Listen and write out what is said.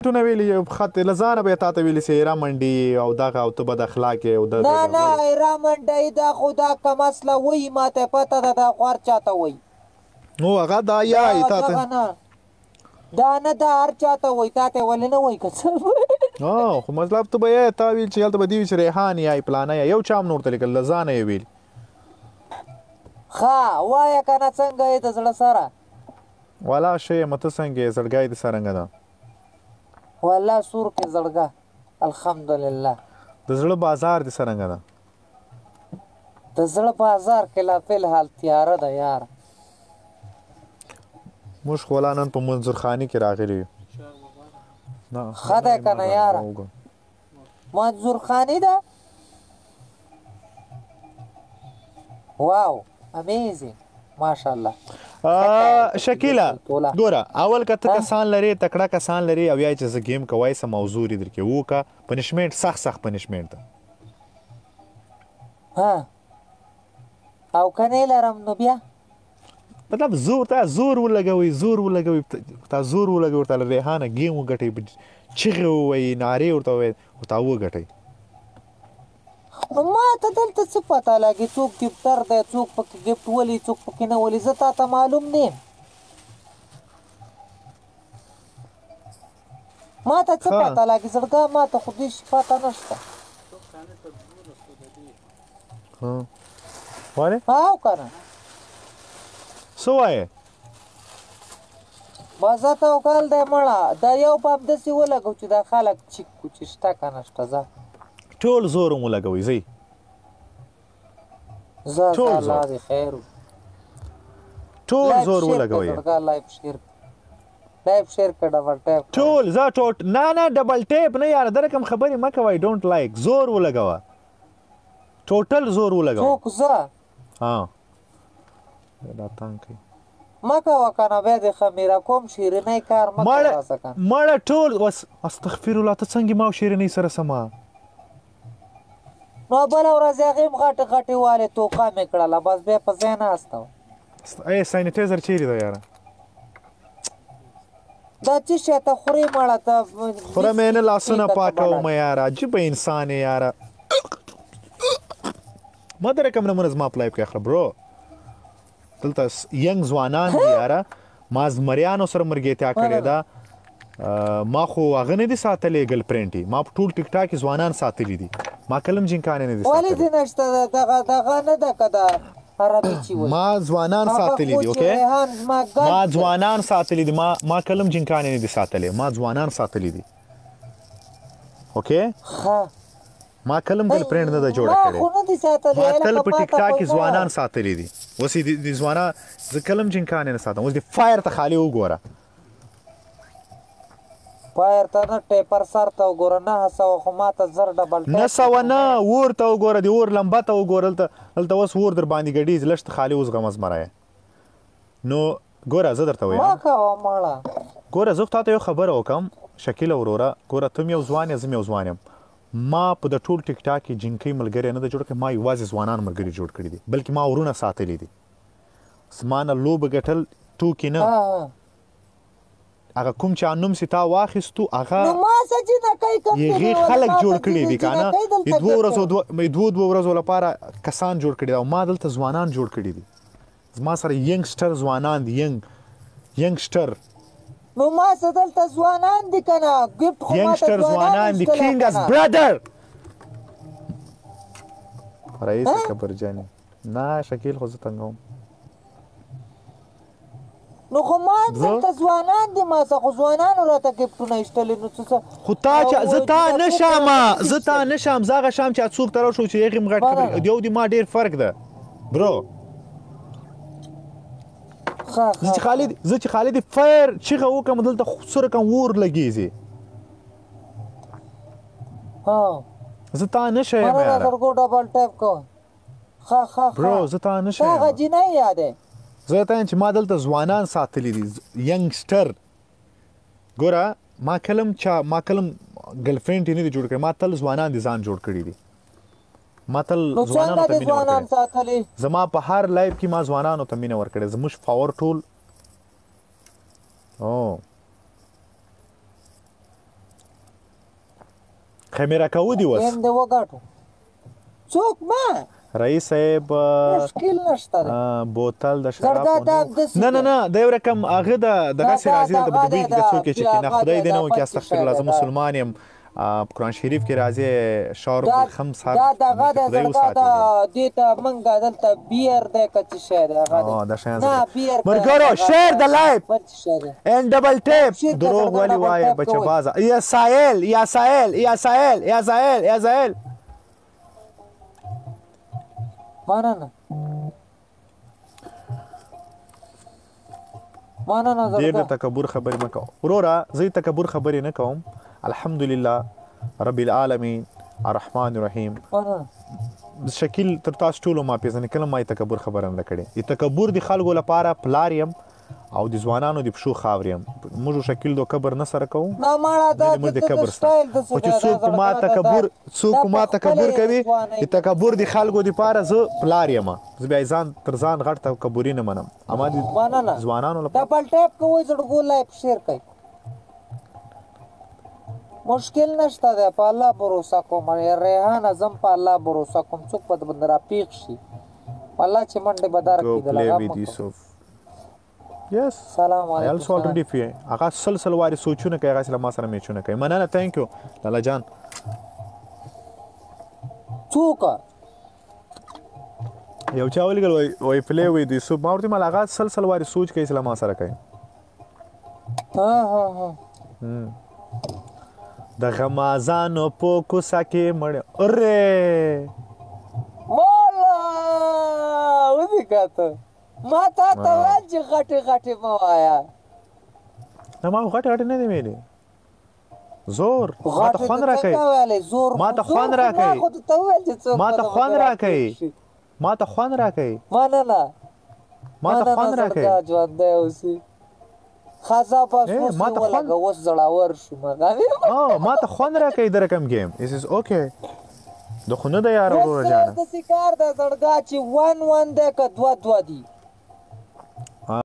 ګفټونه ویلي خط له ځانه به یې تا ته ویلي چې ایرا منډي او دغه او ته بد اخلاقې او نه ایرا منډی دا خو دا کم اصله وایي ما ته پته ده دا خو هر چا ته وایي نو هغه دا یایي تا ته دا نه دا هر چا ته وایي تا ته ولې نه وایي که څه خو مطلب ته به یې تا ویل چې هلته به دې وي چې ریحان یایي پلانه یې یو چا هم نور ته لیکل له ځانه یې ویل ښه وایه که نه څنګه یې د زړه سره والا ښه یم ته څنګه یې زړګی دې څرنګه ده والله سور کې زړګه الحمدلله د زړه بازار دې څرنګه ده د زړه بازار کې لا فلحال تیاره ده یاره موږ خو ولا نن په منظورخاني کې راغلي یو ښه دی که نه یاره منظورخاني ده واو امیزینګ ماشاءالله شکیله ګوره اول که ته کسان لرې تکړه کسان لرې او یا چې زه گیم کوای څه موضوع یې درکې وکړه پنشمنټ سخت پنشمنټ ده او که نه لرم نو بیا مطلب زور ولګوئ تا زور ولګوئ ورته له ریحانه گیم وګټئ چغې ووایي نارې ورته ووایي ورته وګټئ نو ما ته دلته څه پته لګي څوک ګفټر دی څوک پکې ګفټ ولي څوک پکې نه ولي زه تا ته معلوم نه یم ما ته څه پته لګي زړګا ما ته خو دې شي پته نشته ولې او که نه څه وایې بازه توکل دی مړه دا یو باب داسې ولګو چې دا خلک چیک کو چې شته که نه شته ځه ټول زور مو لګوئ ځئ الله دې خیر ټول زور ولګوئ لایف شیر که ډبل ټیپ ټول زه نه ډبل ټیپ نه یاره دا رقم خبرې مه کوئ ډونټ لایک زور ولګوه ټوټل زور ولګوه څوک زه دا تنګ کوي مه کوه که نه بیا دې خمیره کوم شیرینۍ کار مه کوه راسه که مړه ټول استغفر الله ته څنګه ما او شیرینۍ سره سما نو بله ورځ هغې هم غټې والې توقع مې کړله بس بیا په ځای ناسته وه سینیټایزر چیرې ده یاره دا څه شی ته خورې مړه ته خوره مې نه لاسونه پاکومه یاره عجیبه انسان یې یاره ما د رقم نمونه زما په لایف کې اخله برو دلته ینګ ځوانان دي یاره ما زمریانو سره مرګیتیا کړې ده ما خو هغه نه دي ساتلی ګل فرینډ ما په ټول ټیک ټاک ځوانان ساتلي دي ما کلم جنکانې نه دي ولې دې نشته دغه نه ده که دا عربي چې وایي ما ځوانان ساتلي دي اوکې ما ځوانان ساتلي دي ما کلم جنکانې نه دي ساتلې ما ځوانان ساتلي دي اوکې ما کلم ګل فرینډ نه ده جوړه کړې ما تل په ټیک ټاک کې ځوانان ساتلي دي اوس یې د ځوانان زه کلم جنکانې نه ساتم اوس د فایر ته خالي وګوره فایر ته نه ټیپر سر ته وګوره 900 خو ما ته زر ډبل 900 نه اور ته وګوره د اور لمبه ته وګوره هلته اوس اور در باندې ګډیز لږ خالي اوس غمز مرایه نو ګوره زه درته وایم ما کوه مړه ګوره زه تا ته یو خبره وکړم شکیله وروره ګوره ته یو ځوان یې زه یو ځوان یم ما په د ټول ټیک ټاک کې جنکۍ ملګری نه ده جوړ کړی ما یوازې ځوانان ملګري جوړ کړي دي بلکې ما ورونه ساتلي دي زما نه لوبه ګټل ټوکې نه هغه کوم چې نوم سي تا واخیستو هغه هغې خلک جوړ کړي دي که نه د دوو ورځو لپاره کسان جوړ کړي دي او ما دلته ځوانان جوړ کړي دي زما سره ینګسټر ځوانان دي ینګسټر نو ما څه دلته ځوانان دي که نه ګفټ خو ما ته ځوانان دي کینګز برادر رئیس کبرجاني نه شکیل خو زه تنګوم نو خو ما دلته ځوانان دي ما څه خو ځوانانو راته ګفټونه ایستلي نو څه خو تا زه تا نشم زه هغه شام چې څوک طرف شو چې هغې م غټ کړي یو دي ما ډېر فرق ده برو زه چې خالد فایر چیغه وکړم دلته سره کوم اور لګېږي زه تا نشه یم یاره ډبل ټیپ کوه برو زه تا نشه یم هغه جینۍ یادی زه ته چې ما دلته ځوانان ساتلي دي ینګسټر ګوره ما کلم ګرل فرینډ یې نه دي جوړ کړی ما تل ځوانان دي ځان جوړ کړي دي ما تل ځوانانو ته مینه ورکړې زما په هر لایف کې ما ځوانانو ته مینه ورکړې زموږ فاور ټول خمیره کوو دي اوس هم دې وګټو څوک ما رئیس صاحب مشکل نشته دی بوتل د زردا شراب دا داسې نه نه نه دا یو رقم هغه دغسې راځي د دوبۍ کې که څوک یې چې نه خدای دې نه وکړي استغفرالله زه مسلمان یم قرآن شریف کې راځي شارب بالخمس هر دا دغه د خدای زردا وساتي د دې ته موږ دلته بیر دی که څه شی دی هغه دی دا شیان نه بیر مرګرو شیر د لایف بل څه شی دی ان ډبل ټیپ دروغ ولې وایه بچه بازه یا سایل یا سایل یا سایل یا سایل یا سایل مننه ډېر د تکبر خبرې مه کوه وروره زه تکبر خبرې نه کوم الحمدلله رب العالمین الرحمن الرحیم شکیل تر تاسو ټولو ما پېژنې کله ما یې تکبر خبره نه کړې تکبر د خلکو لپاره پلار یم او د ځوانانو د پښو خاور یم موږ شکیل دو کبر نه سره کوو موږ د کبر سره خو چې څوک ما تکبر کوي د تکبر د خلکو دپاره زه پلار یم زه بیا ځان تر ځان غټ تکبري نه منم اما د ځوانانو لپاره ډبل ټیپ کوئ زړګو لایف شیر کوي مشکل نشته دی په الله بروسه کوم ریحان زم په الله بروسه کوم څوک به بنده راپیښ شي الله چې منډې به درکړي د لګا Yes. سلام علیکم. I also already fear. هغه سلسل واري سوچونه کوي هغه سره ما سره میچونه کوي. مننه thank you. لالا جان. څوک؟ یو چا ولګل وای پلی وای دی سو ما ورته مال هغه سلسل واري سوچ کوي سره ما سره کوي. ها. د غمازانو په کوسه کې مړ اره مولا ودی کاته ما تا ته ویل چې غټې مه وایه نه ما غټې نه دی ویلې زور ما ته خوند راکوي ما ته خوند راکوي ما ته خوند راکوي ما ته خوند راکوي مننه ما ته خوند راکوي ژوندی اوسې خزا پاسپورټ ولګه اوس زړاور شو ما ته خوند راکوي د رقم گیم this is okay د خو نه ده یاره وروره جانه داسې کار ده زړګا چې 1 دی که 2 دي